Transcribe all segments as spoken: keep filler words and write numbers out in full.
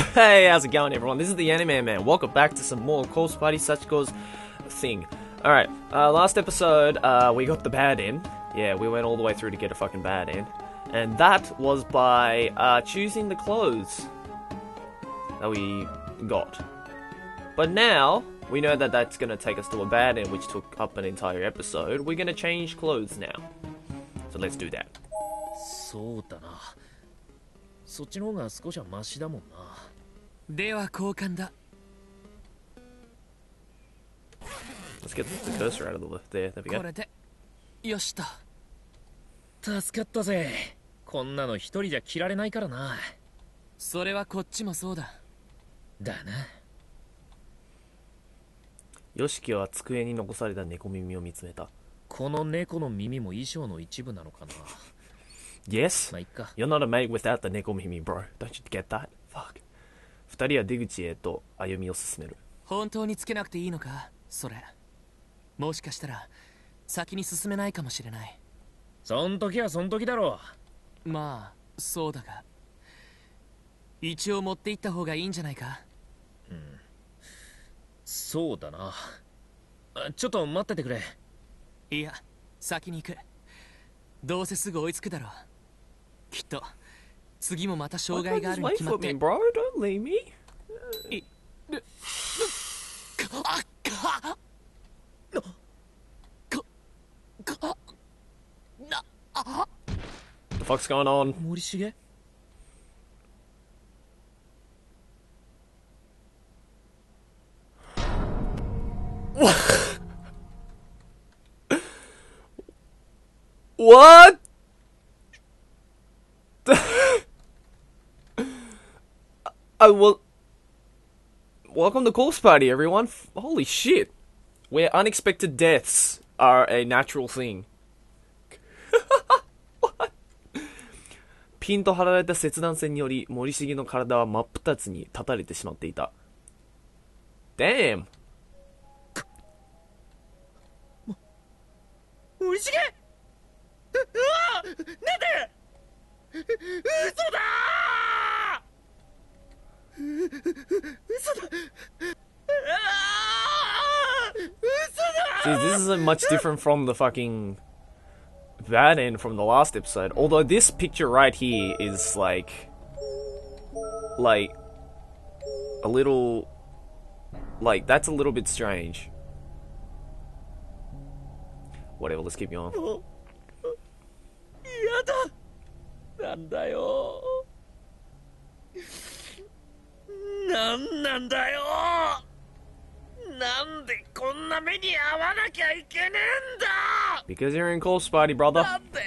Hey, how's it going, everyone? This is the Anime Man. Welcome back to some more Corpse Party Sachiko's thing. Alright, uh, last episode, uh, we got the bad end. Yeah, we went all the way through to get a fucking bad end. And that was by, uh, choosing the clothes that we got. But now, we know that that's gonna take us to a bad end, which took up an entire episode. We're gonna change clothes now. So let's do that. そうだな。そっちの方が少しはマシだもんな。 では交換だ。 Let's get the cursor out of the left there. There we こ go. れでよしと。 助かったぜ。こんなの一人じゃ着られないからな。 それはこっちもそうだ。 だな。 ヨシキは机に残された猫耳を見つめた。 この猫の耳も衣装の一部なのかな。 Yes? まあいっか。 You're not a mate without the neko mimi, bro. Don't you get that? Fuck. 二人は出口へと歩みを進める。 本当につけなくていいのか、それ。もしかしたら先に進めないかもしれない。 そん時はそん時だろう。まあそうだが、一応持って行った方がいいんじゃないか。 うん。そうだな。ちょっと待っててくれ。 いや、先に行く。どうせすぐ追いつくだろう。きっと次もまた障害があるに決まって。 Wait for me, bro. Don't leave me. いあっかかかなあ The fuck's going on? 森重 What? I will. Welcome to Corpse Party, everyone. Holy shit. Where unexpected deaths are a natural thing. What? ピンと張られた切断線により森重の体は真っ二つに立たれてしまっていた。Damn! 森重うわなんで嘘だー嘘だ See, this isn't much different from the fucking bad end from the last episode. Although this picture right here is like, like, a little, like, that's a little bit strange. Whatever, let's keep going. やだなんだよなんなんだよなんでこんな目に遭わなきゃいけねえんだ Because you're in Corpse Party, brother. なんで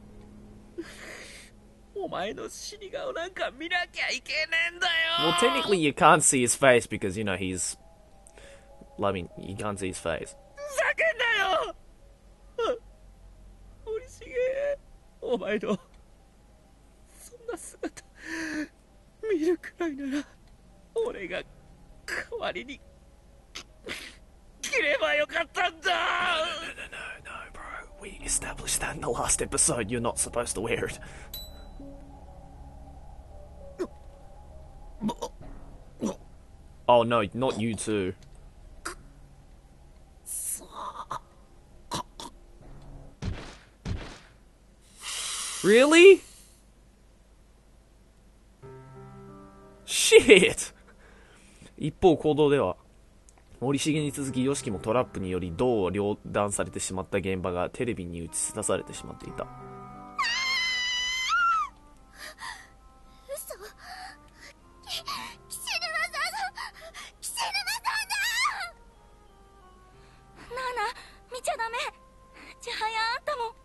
お前の死に顔なんか見なきゃいけねえんだよ Well, technically you can't see his face because, you know, he's, I mean, you can't see his face. ふざけんなよ森重お前のそんな姿見るくらいなら俺が代わりに切ればよかったんだ No, no, no, no, bro. We established that in the last episode. You're not supposed to wear it. Oh no, not you too. Really? Shit! 一方行動では森重に続きヨシキもトラップにより銅を両断されてしまった現場がテレビに映し出されてしまっていた。 嘘。き、岸沼さん、岸沼さんだ。なあなあ、見ちゃダメ。千早あんたも。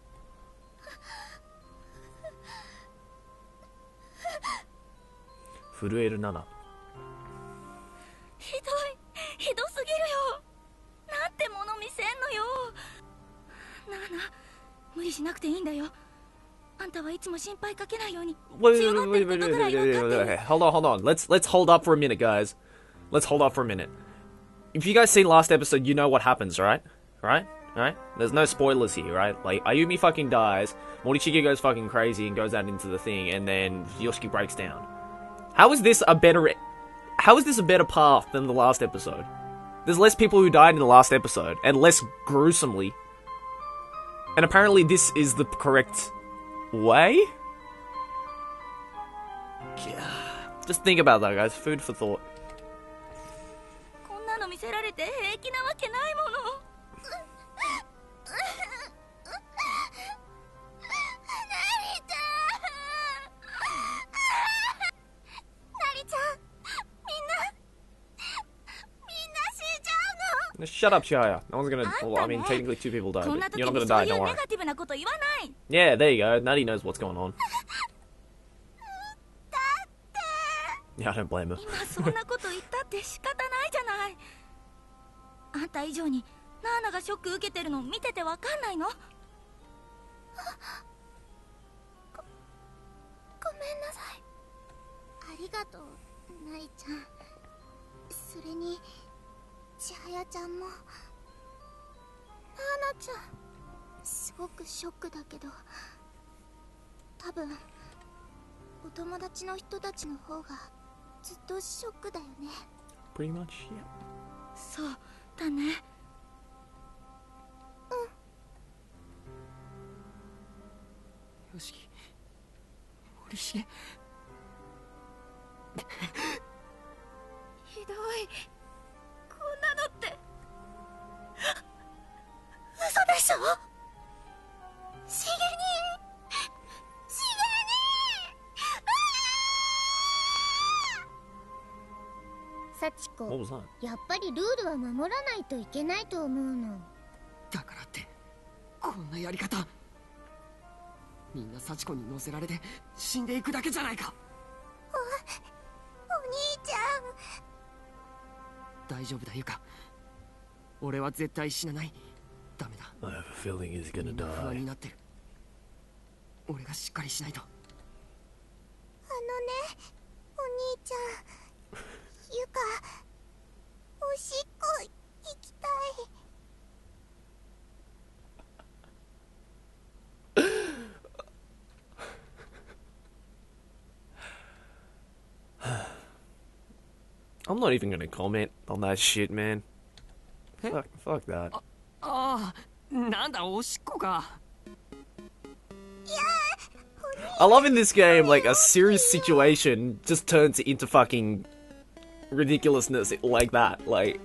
震えるナナ。 ひどい、ひどすぎるよ。なんてもの見せんのよ。なあなあ、無理しなくていいんだよ。あんたはいつも心配かけないように。 Wait, 強 wait, がって wait, る wait, こと wait, ぐらい wait, 分か wait, って wait, る。 wait. Hold on, hold on. Let's let's hold up for a minute, guys. Let's hold up for a minute. If you guys seen last episode, you know what happens, right? Right? Right? There's no spoilers here, right? Like, Ayumi fucking dies, Morichige goes fucking crazy and goes out into the thing, and then Yoshiki breaks down. How is this a better how is this a better path than the last episode? There's less people who died in the last episode, and less gruesomely. And apparently this is the correct way? Just think about that, guys. Food for thought. こんなの見せられて平気なわけないもの。 Shut up, Shia. No one's gonna. Well, I mean, technically two people died. But you're not gonna die, don't worry. Yeah, there you go. Nutty knows what's going on. Yeah, I don't blame her. 今そんなこと言ったって仕方ないじゃない。あんた以上にナーナがショック受けてるの見ててわかんないの？ご、ごめんなさい。ありがとう、ナリちゃん。それに千早ちゃんも。ナーナちゃんすごくショックだけど、多分お友達の人たちの方がずっとショックだよね。 Pretty much, yeah. そうだね。うん。 よしき、森重。 ひどい。こんなのって嘘でしょ？しげに、しげに。幸子、やっぱりルールは守らないといけないと思うの。 だからってこんなやり方、みんな幸子に乗せられて死んでいくだけじゃないか。 お、お兄ちゃん。 大丈夫だユカ、俺は絶対死なない。ダメだ。 I have a feeling he's gonna 不安に die. なってる。俺がしっかりしないと。 あのね、お兄ちゃん、ゆか、おしっこ行きたい。 I'm not even gonna comment on that shit, man. Fuck, fuck that. ああ、なんだおしっこか。 I love in this game, like, a serious situation just turns into fucking ridiculousness like that. Like,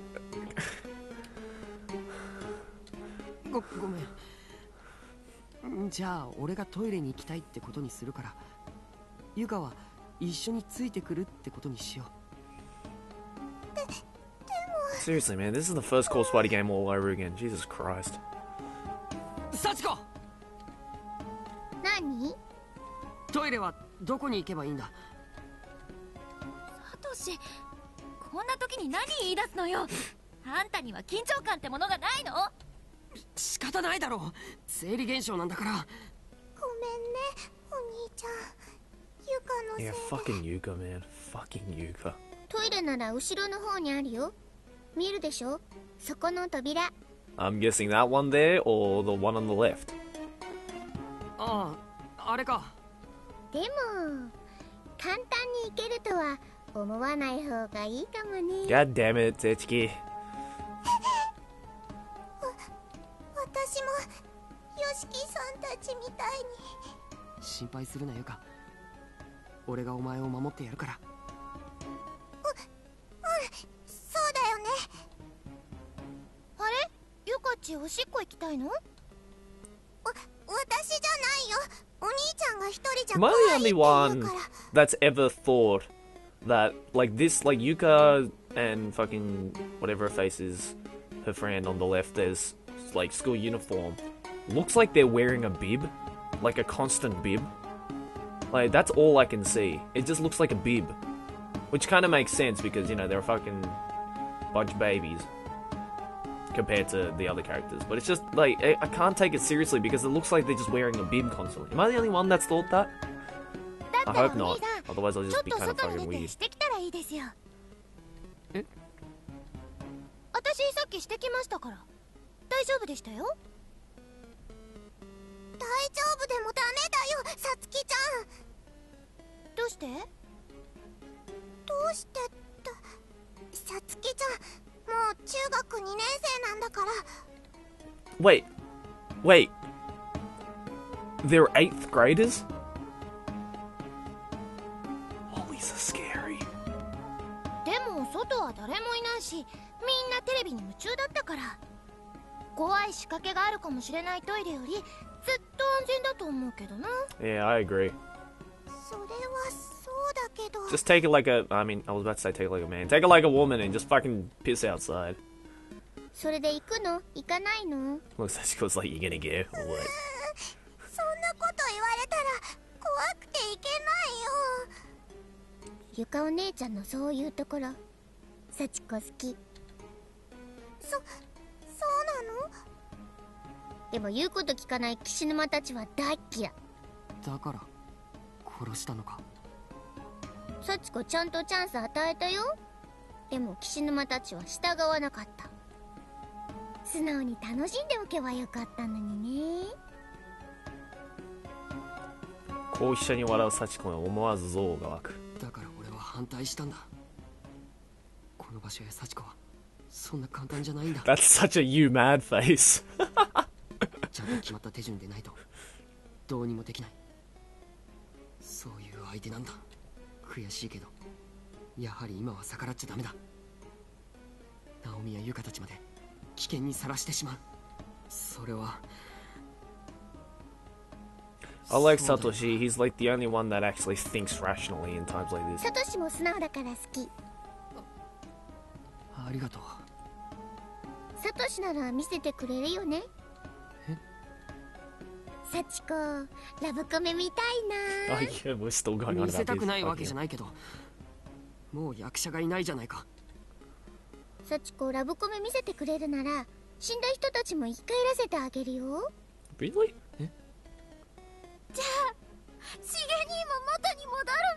ご、ごめん。じゃあ、俺がトイレに行きたいってことにするから、ユカは一緒についてくるってことにしよう。 seriously, man, this is the first Course Party game all over again. Jesus Christ. 幸子！ 何？ トイレはどこに行けばいいんだ？ サトシ、こんな時に何言い出すのよ。あんたには緊張感ってものがないの？ 仕方ないだろう。生理現象なんだから。 ごめんね、お兄ちゃん。ユカのせいで。 Yeah, fucking Yuka, man. Fucking Yuka. トイレなら後ろの方にあるよ。見るでしょ？そこの扉。 I'm guessing that one there or the one on the left. ああ、あれか。 でも簡単に行けるとは思わない方がいいかもね。 God damn it, Tetsuki. 私もヨシキさんたちみたいに。 心配するなよか。俺がお前を守ってやるから。 う、うん、そうだよね。あれ？ユカチおしっこ行きたいの？わ、私じゃないよ。お兄ちゃんが一人じゃ Am I 怖い the って言 only うか one ら。 that's ever thought that, like, this, like, Yuka and fucking whatever her face is, her friend on the left, there's, like, school uniform, looks like they're wearing a bib, like a constant bib. Like, that's all I can see. It just looks like a bib. Which kind of makes sense because, you know, they're a fucking bunch of babies compared to the other characters. But it's just, like, I, I can't take it seriously because it looks like they're just wearing a bib constantly. Am I the only one that's thought that? I hope not. Otherwise I'll just be kind of fucking weird. してきたらいいですよ。 え？ 私さっきしてきましたから。大丈夫でしたよ。大丈夫でもダメだよ、さつきちゃん。どうして？どうしてって。 さつきちゃん、もう中学にねん生なんだから。 Wait, wait. They're eighth graders? Oh, Lisa, scary. でも外は誰もいないし、みんなテレビに夢中だったから。怖い仕掛けがあるかもしれないトイレよりずっと安全だと思うけどな。 Yeah, I agree. それはそうだけど。 Just take it like a, I mean, I was about to say take it like a man. Take it like a woman and just fucking piss outside. それで行くの？行かないの？ Looks like she goes like, you gonna get or what? そんなこと言われたら怖くて行けないよ。ゆかお姉ちゃんのそういうところ、幸子好き。そ、そうなの？でも言うこと聞かない岸沼たちは大っ嫌い。 だから殺したのか。 幸子ちゃんとチャンス与えたよ。でも岸沼たちは従わなかった。素直に楽しんでおけばよかったのにね。 こう一緒に笑う幸子に思わず憎悪が湧く。 だから俺は反対したんだ。この場所や幸子はそんな簡単じゃないんだ。 That's such a you mad face. ちゃんと決まった手順でないとどうにもできない。そういう相手なんだ。悔しいけどやはり今は逆らっちゃダメだ。ナオミやユカたちまで危険にさらしてしまう。それは I like Satoshi. He's like the only one that actually thinks rationally in times like this. サトシも素直だから好き。 ありがとう。 サトシなら見せてくれるよね。 え？ 幸子、ラブコメ見たいな。 Oh yeah, we're still going on 見せ about た this. くないわけじゃ Okay. ないけどもう役者がいないじゃないか。 幸子、ラブコメ見せてくれるなら死んだ人たちも生き返らせてあげるよ。 Really? じゃあシゲ兄も元に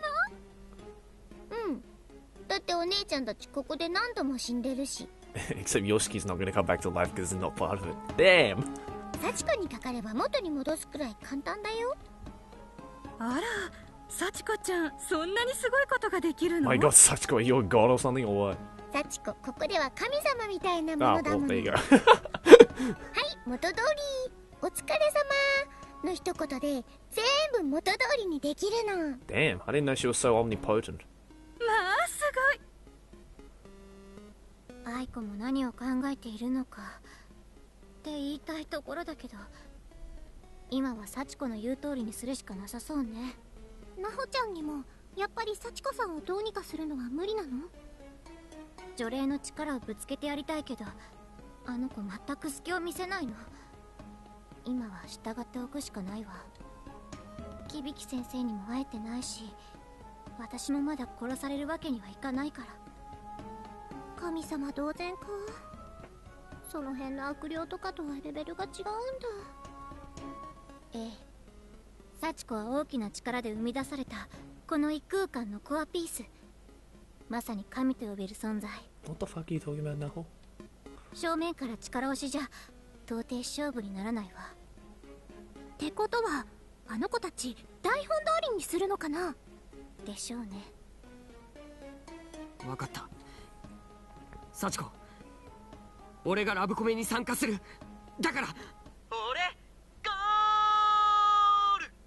戻るの？うん。だってお姉ちゃんたちここで何度も死んでるし。 Except Yoshiki's not gonna come back to life because he's not part of it. Damn! 幸子にかかれば元に戻すくらい簡単だよ。 あら、幸子ちゃん、そんなにすごいことができるの？ My god, Sachiko, are you a god or something or what? 幸子、ここでは神様みたいなも Oh, のだ well, もの。 there you go. はい、元通り。お疲れ様の一言で全部元通りにできるの。 Damn, I didn't know she was so omnipotent. まあ、すごい。 愛子も何を考えているのかって言いたいところだけど、今は幸子の言う通りにするしかなさそうね。なほちゃんにもやっぱり幸子さんをどうにかするのは無理なの？除霊の力をぶつけてやりたいけど、あの子全く隙を見せないの。今は従っておくしかないわ。響先生にも会えてないし、私もまだ殺されるわけにはいかないから。神様同然か。その辺の悪霊とかとはレベルが違うんだ。ええ、幸子は大きな力で生み出されたこの異空間のコアピース、まさに神と呼べる存在。 What the fuck are you talking about now? 正面から力押しじゃ到底勝負にならないわ。ってことはあの子たち台本通りにするのかな？でしょうね。 分かった。幸子、俺がラブコメに参加する。だから俺ゴール。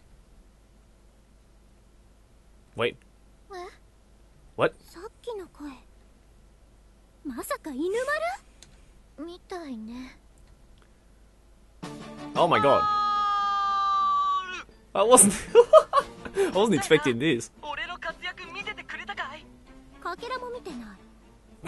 Wait, え？ what? さっきの声、まさか犬丸？みたいね。 Oh my god. I wasn't. I wasn't expecting this. 俺の活躍見せてくれたかい？ かけらも見てない。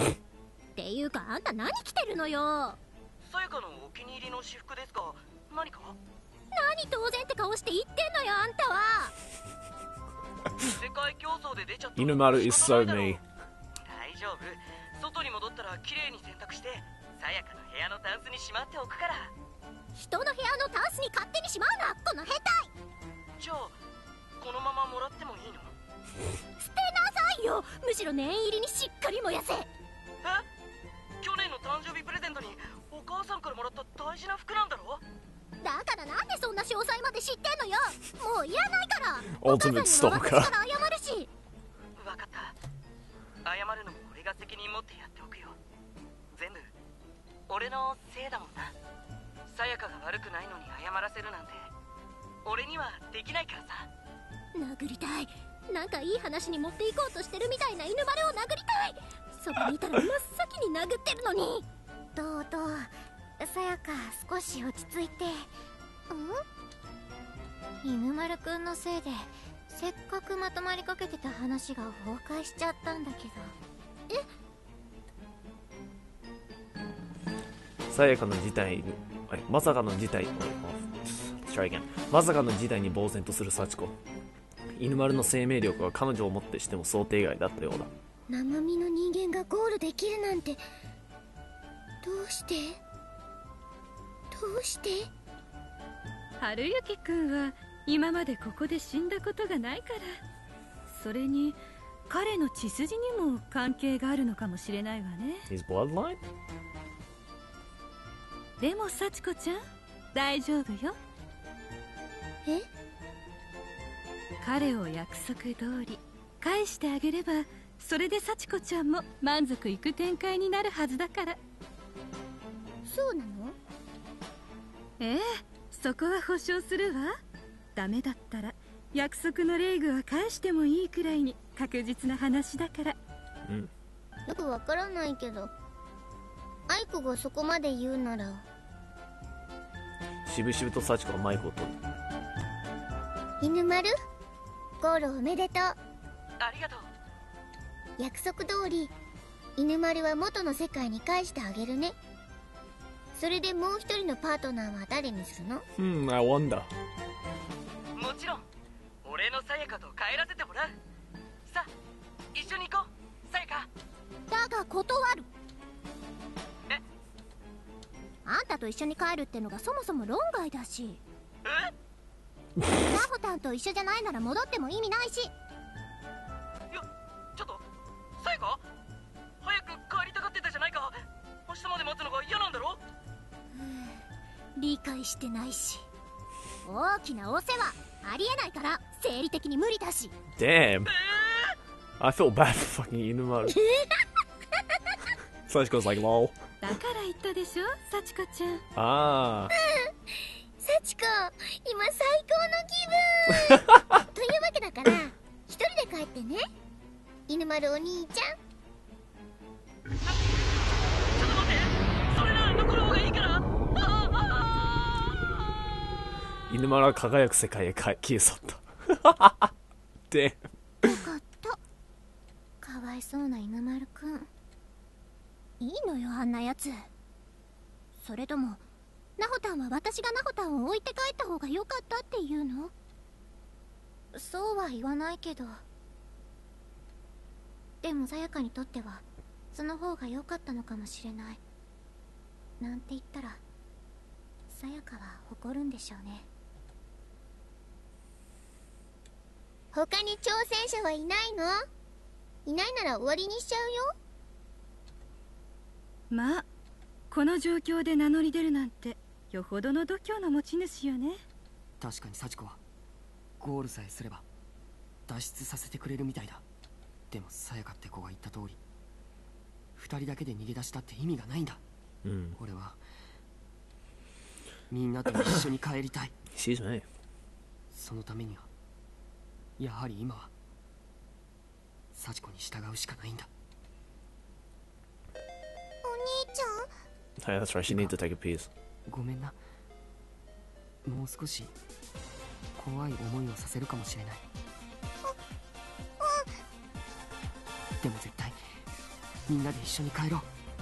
っていうかあんた何着てるのよ。 さやかのお気に入りの私服ですが、何か？ 何当然って顔して言ってんのよあんたは。 世界競争で出ちゃった。 Inumaru is so me. 大丈夫。外に戻ったら綺麗に洗濯して、さやかの部屋のタンスにしまっておくから。 人の部屋のタンスに勝手にしまうな、この変態。 じゃあこのままもらってもいいの？ 捨てなさいよ。むしろ念入りにしっかり燃やせ。 え？去年の誕生日プレゼントにお母さんからもらった大事な服なんだろ？ だからなんでそんな詳細まで知ってんのよ。もういらないから。 Ultimate お母さんには stalker. 私から謝るし。 分かった。謝るのも俺がが責任持ってやっておくよ。全部俺のせいだもんな。さやかが悪くないのに謝らせるなんて俺にはできないからさ。 殴りたい。なんかいい話に持っていこうとしてるみたいな犬丸を殴りたい。そばにいたら真っ先に殴ってるのに。とうとうさやか少し落ち着いて。ん？犬丸くんのせいでせっかくまとまりかけてた話が崩壊しちゃったんだけど。 え？さやかの事態に、まさかの事態に、Try again. まさかの事態に呆然とする幸子。犬丸の生命力は彼女をもってしても想定外だったようだ。 生身の人間がゴールできるなんて、どうしてどうして？ 春雪くんは今までここで死んだことがないから。それに彼の血筋にも関係があるのかもしれないわね。 His bloodline? でも幸子ちゃん大丈夫よ。 え？ 彼を約束通り返してあげれば、それで幸子ちゃんも満足いく展開になるはずだから。 そうなの？ ええ、そこは保証するわ。ダメだったら約束のレイグは返してもいいくらいに確実な話だから。 うん。 よくわからないけど、アイコがそこまで言うなら。 しぶしぶと幸子がマイクを取る。 犬丸、ゴールおめでとう。 ありがとう。 約束通り犬丸は元の世界に返してあげるね。それでもう一人のパートナーは誰にするの？ うん、I wonder。 もちろん俺のさやかと帰らせてもらう。さあ一緒に行こうさやか。 だが断る。 え？ あんたと一緒に帰るってのがそもそも論外だし。 え？ ナホタンと一緒じゃないなら戻っても意味ないし。 いやちょっとさやか、早く帰りたがってたじゃないか。明日まで待つのが嫌なんだろ。 理解してないし、大きなお世話ありえないから生理的に無理だし。 Damn. I feel bad for fucking 犬丸。幸子 was like lol。 だから言ったでしょ幸子ちゃん。 ああ。 幸子、今最高の気分というわけだから一人で帰ってね、犬丸お兄ちゃん。 ちょっと待って、それなら残る方がいいから。 犬丸は輝く世界へ消え去った。でよかった。かわいそうな犬丸くん。いいのよあんなやつ。それともナホタンは私がナホタンを置いて帰った方が良かったっていうの？そうは言わないけど、でもさやかにとってはその方が良かったのかもしれないなんて言ったら、さやかは誇るんでしょうね。他に挑戦者はいないの？いないなら終わりにしちゃうよ。 まあこの状況で名乗り出るなんてよほどの度胸の持ち主よね。 確かに幸子はゴールさえすれば脱出させてくれるみたいだ。でもさやかって子が言った通り、二人だけで逃げ出したって意味がないんだ。 うん。 俺はみんなと一緒に帰りたい。 Excuse me。 そのためにはやはり今は幸子に従うしかないんだ。 お兄ちゃん。 Hey, that's right. She needs to take a piece. ごめんな。もう少し怖い思いをさせるかもしれない。でも絶対みんなで一緒に帰ろう。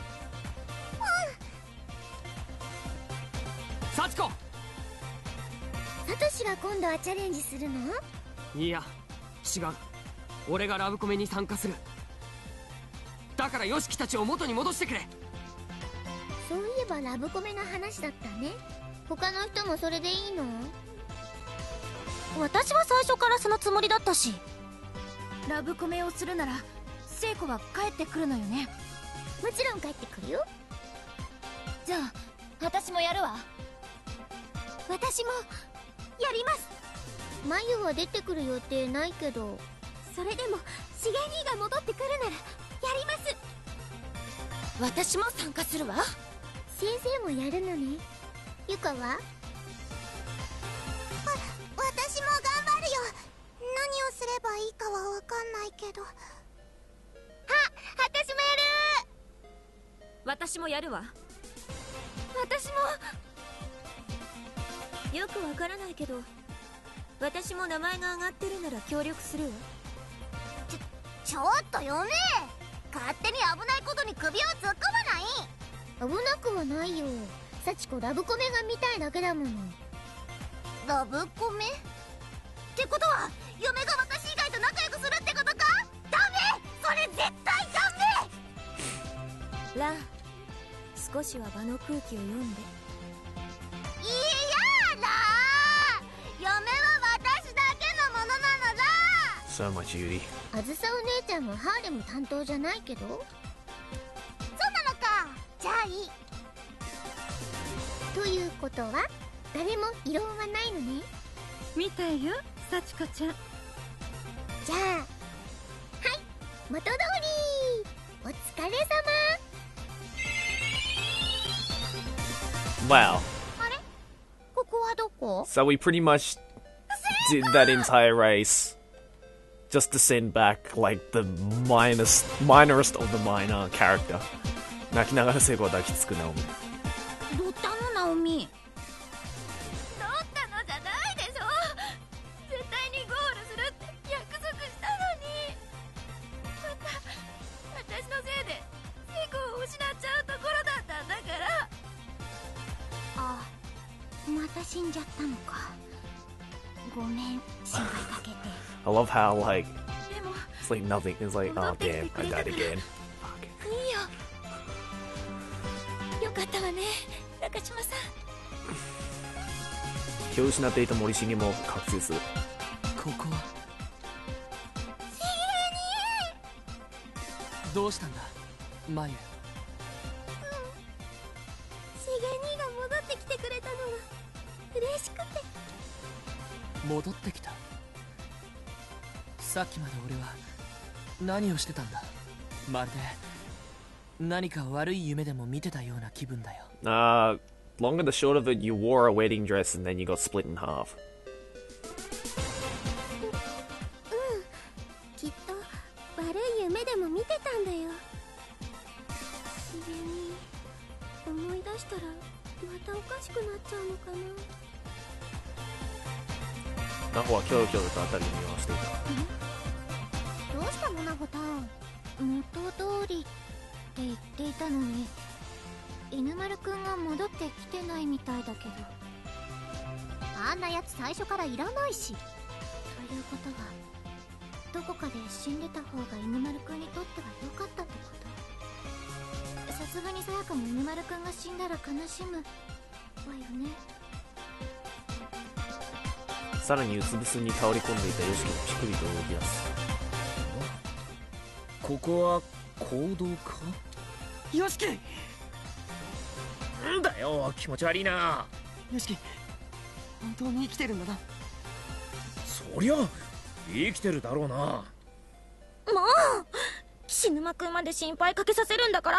幸子。 サトシが今度はチャレンジするの？ いや違う、俺がラブコメに参加する。だからヨシキたちを元に戻してくれ。 そういえばラブコメの話だったね。他の人もそれでいいの？私は最初からそのつもりだったし。ラブコメをするなら聖子は帰ってくるのよね？もちろん帰ってくるよ。じゃあ私もやるわ。私もやります。マユは出てくる予定ないけど。それでもシゲ兄が戻ってくるならやります。 私も参加するわ。 先生もやるのね。ゆかは？わ、私も頑張るよ。何をすればいいかはわかんないけど。あ、私もやる。 私もやるわ。私も。よくわからないけど、私も名前が上がってるなら協力するわ。 ちょ、ちょっと嫁、勝手に危ないことに首を突っ込まない。危なくはないよ。幸子ラブコメが見たいだけだもの。ラブコメってことは嫁が私以外と仲良くするってことか？ダメ、それ絶対ダメ。 ラン、少しは場の空気を読んで。 いやだ、嫁は私だけのものなのだ。 So much Yuri. あずさお姉ちゃんはハーレム担当じゃないけど。そうなのか。じゃあいい。ということは誰も異論はないのね。 みたいよ、幸子ちゃん。 じゃあ、はい、元通り。お疲れ様。 Wow. あれ、ここはどこ？ So we pretty much did that entire race just to send back like the minus, minorest of the minor character. 泣きながら聖子を抱きつくナオミ。 どったのナオミ。 どったのじゃないでしょ。絶対にゴールするって約束したのに。また私のせいで聖子を失っちゃうところだったんだから。 あ、また死んじゃったのか。ごめん、心配かけて。 I love how like でも it's like nothing. It's like oh damn, I died again. Fuck. いいよ。よかったわね、中島さん。 気を失っていた森重も覚醒する。 ここはどうしたんだマユ。 シゲ兄が戻ってきてくれたのが嬉しくて。 戻ってきた。さっきまで俺は何をしてたんだ。まるで何か悪い夢でも見てたような気分だよ。 Uh, long and the short of it, you wore a wedding dress and then you got split in half. うん、きっと悪い夢でも見てたんだよ。シゲ兄、思い出したらまたおかしくなっちゃうのかな。 ナホはキョロキョロと辺りに見回していた。 どうしたのナホタン。元通りって言っていたのに、犬丸くんが戻ってきてないみたいだけど。あんなやつ最初からいらないし。ということはどこかで死んでた方が犬丸くんにとっては良かったってこと。さすがにさやかも犬丸くんが死んだら悲しむわよね。 さらにうつ伏せに倒れ込んでいたヨシキもピクリと動き出す。 ここは行動か？ よしきんだよ、気持ち悪いな。 よしき本当に生きてるんだな。 そりゃ生きてるだろうな。 もう岸沼くんまで心配かけさせるんだから。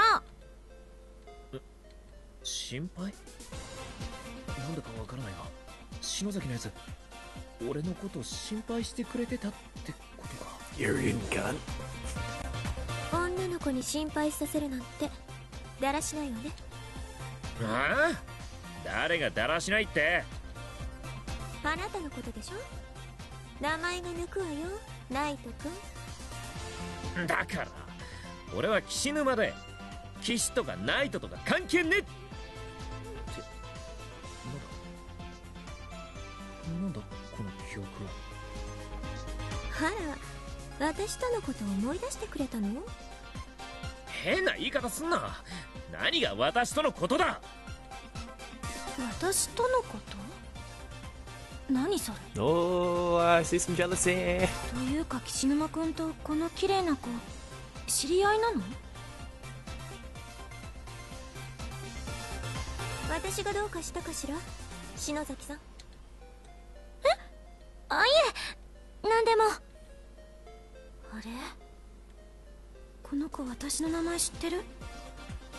心配？なんだかわからないが、篠崎のやつ俺のこと心配してくれてたってことか。 You're in gun. 女の子に心配させるなんてだらしないわね。 ああ、誰がだらしないって。 あなたのことでしょ。名前が抜くわよ、ナイトくん。 だから俺は岸沼で、岸とかナイトとか関係ねえって。なんだなんだこの記憶は。 あら、私とのことを思い出してくれたの？ 変な言い方すんな。何が私とのことだ。 私とのこと？何それ。 Oh, I see some jealousy. というか岸沼くんとこの綺麗な子知り合いなの？私がどうかしたかしら、篠崎さん。え？あ、いえ、なんでも。あれ、この子私の名前知ってる？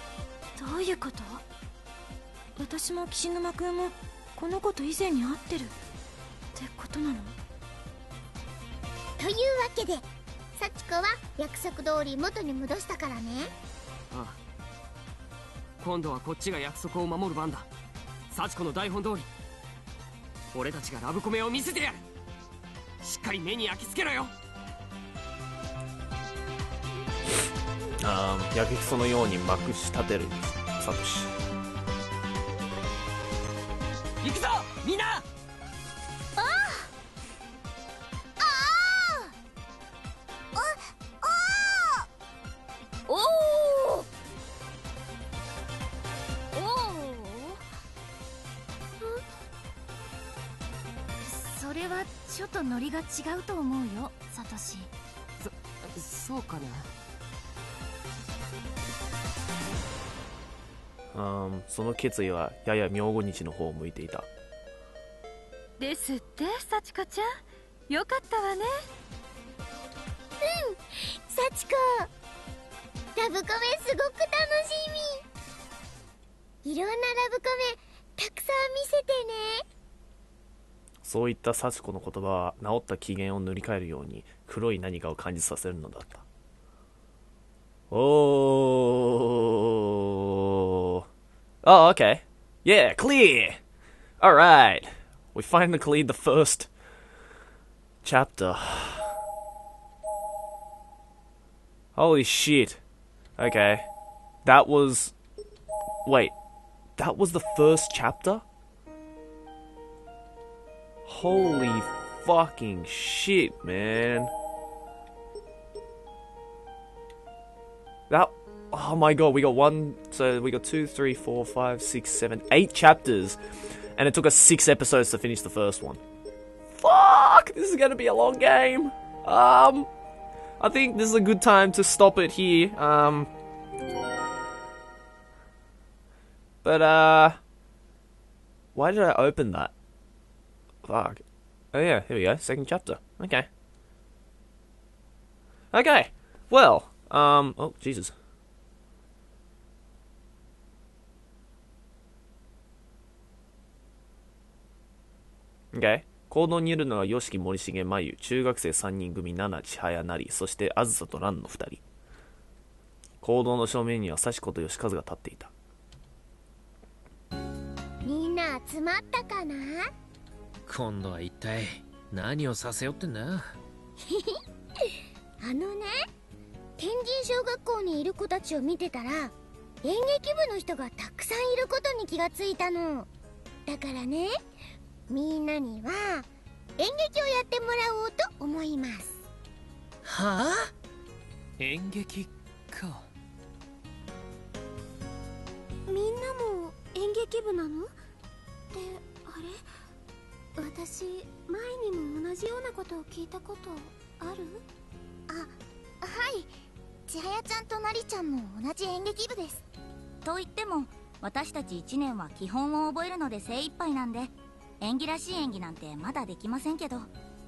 どういうこと？私も岸沼くんもこの子と以前に会ってるってことなの？ というわけで幸子は約束通り元に戻したからね。 ああ、今度はこっちが約束を守る番だ。幸子の台本通り俺たちがラブコメを見せてやる。しっかり目に焼き付けろよ。 ああ、やけくそのようにまくし立てるサトシ。 行くぞみんな。 ああおおおそれはちょっとノリが違うと思うよ、サトシ。 そそうかな。 うん、その決意はやや明後日の方を向いていた。 ですって幸子ちゃん、よかったわね。 うん、幸子ラブコメすごく楽しみ。いろんなラブコメたくさん見せてね。 そういった幸子の言葉は治った機嫌を塗り替えるように黒い何かを感じさせるのだった。Oh, oh, okay. Yeah, clear. All right. We finally cleared the first chapter. Holy shit. Okay. That was... Wait. That was the first chapter? Holy fucking shit, man. That, oh my god, we got one, so we got two, three, four, five, six, seven, eight chapters, and it took us six episodes to finish the first one. Fuck, this is gonna be a long game. Um, I think this is a good time to stop it here. Um, but uh, why did I open that? Fuck. Oh yeah, here we go, second chapter. Okay. Okay, well. Um, oh, Jesus. Okay. 行動にいるのは吉木森重真由、中学生さんにん組七千早成、そしてあずさと蘭のふたり。行動の正面には幸子と吉和が立っていた。 みんな集まったかな？ 今度は一体何をさせよってんだ？ あのね、天神小学校にいる子たちを見てたら演劇部の人がたくさんいることに気がついたの。だからね、みんなには演劇をやってもらおうと思います。 はあ？演劇か。 みんなも演劇部なの？ってあれ？私前にも同じようなことを聞いたことある？ あ、はい。千早ちゃんとなりちゃんも同じ演劇部です。 と言っても私たちいちねんは基本を覚えるので精一杯なんで、演技らしい演技なんてまだできませんけど。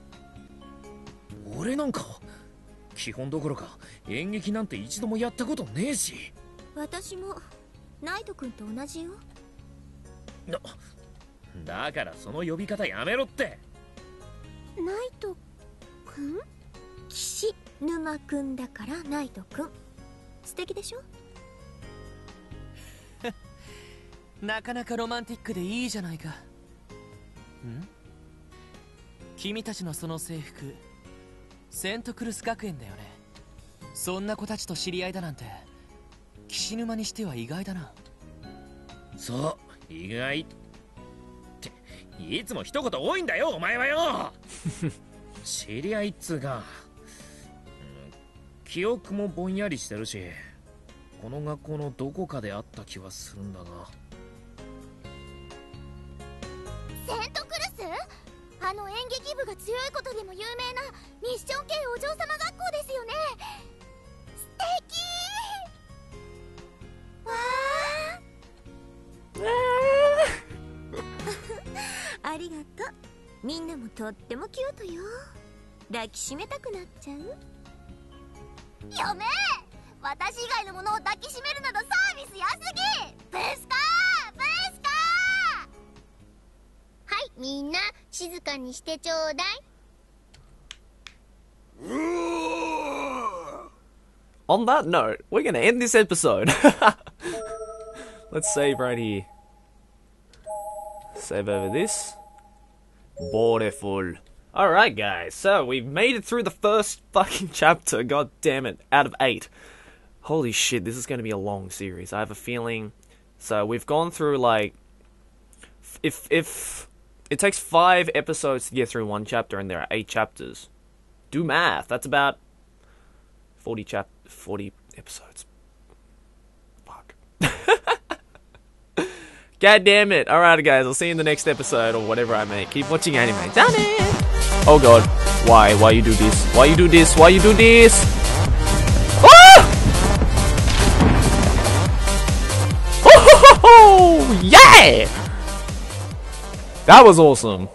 俺なんか基本どころか演劇なんて一度もやったことねえし。 私もナイト君と同じよ。 な、だからその呼び方やめろって。 ナイト君？岸沼君だからナイト君。素敵でしょ？ なかなかロマンティックでいいじゃないか。ん？君たちのその制服、セントクルス学園だよね。そんな子たちと知り合いだなんて岸沼にしては意外だな。 そう、意外っていつも一言多いんだよお前はよ。知り合いっつうか、記憶もぼんやりしてるし、この学校のどこかであった気はするんだが。 セントクルス？あの演劇部が強いことでも有名なミッション系お嬢様学校ですよね。素敵。わありがとう。みんなもとってもキュートよ。抱きしめたくなっちゃう？ やめえ！私以外のものを抱きしめるなどサービス安すぎ！ みんな静かにしてちょうだい。 On that note, we're gonna end this episode. Let's save right here. Save over this. Beautiful. Alright guys, so we've made it through the first fucking chapter, god damn it, out of eight. Holy shit, this is gonna be a long series, I have a feeling. So we've gone through like... If, if it takes five episodes to get through one chapter and there are eight chapters. Do math, that's about forty chap forty episodes. Fuck. God damn it. Alright guys, I'll see you in the next episode or whatever I make. Keep watching anime. Done it! Oh god. Why? Why you do this? Why you do this? Why you do this? Ah! Oh, yeah! That was awesome.